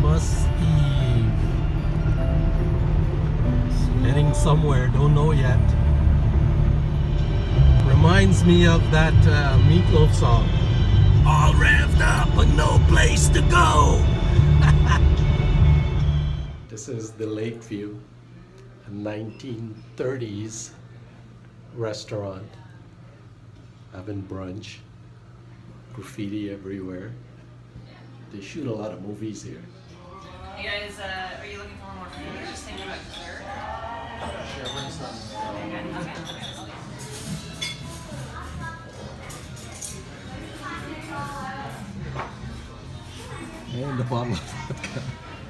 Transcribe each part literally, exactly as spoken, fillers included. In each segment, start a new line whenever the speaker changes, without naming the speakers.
Christmas Eve. Heading somewhere, don't know yet. Reminds me of that uh, Meatloaf song. All revved up, but no place to go. This is the Lakeview, a nineteen thirties restaurant. Having brunch, graffiti everywhere. They shoot a lot of movies here.
You guys, uh, are you looking for more food or just thinking about dessert?
Sure, bring some. Okay. And the bottle of vodka.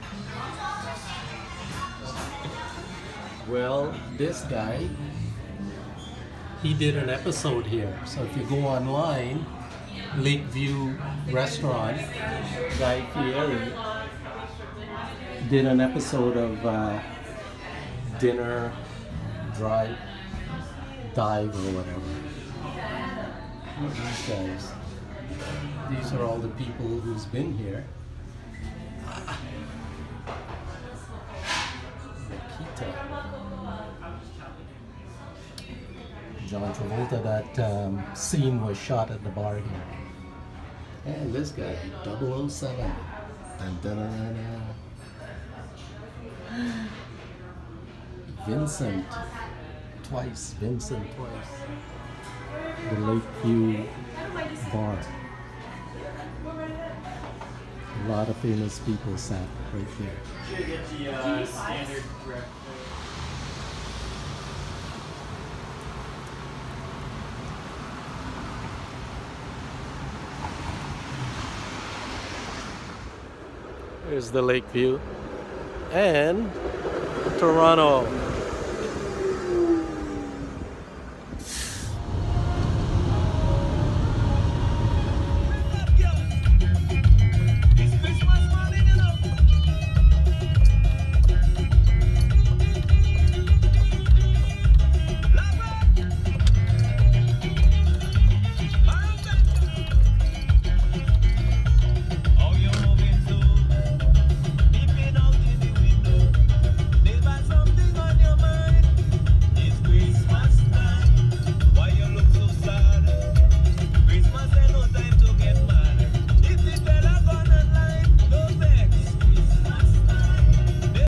Well, this guy, he did an episode here. So if you go online, Lakeview Restaurant, Guy Fieri did an episode of uh, Dinner, Drive, Dive, or whatever. Look at these guys. These are all the people who's been here. Nikita. John Travolta, that um, scene was shot at the bar here. And this guy, double oh seven. Dun, dun, dun, dun, dun. Vincent. Twice. Vincent twice. The Lakeview bar. A lot of famous people sat right there.
Should get the uh, standard breakfast.
Here's the Lakeview and Toronto.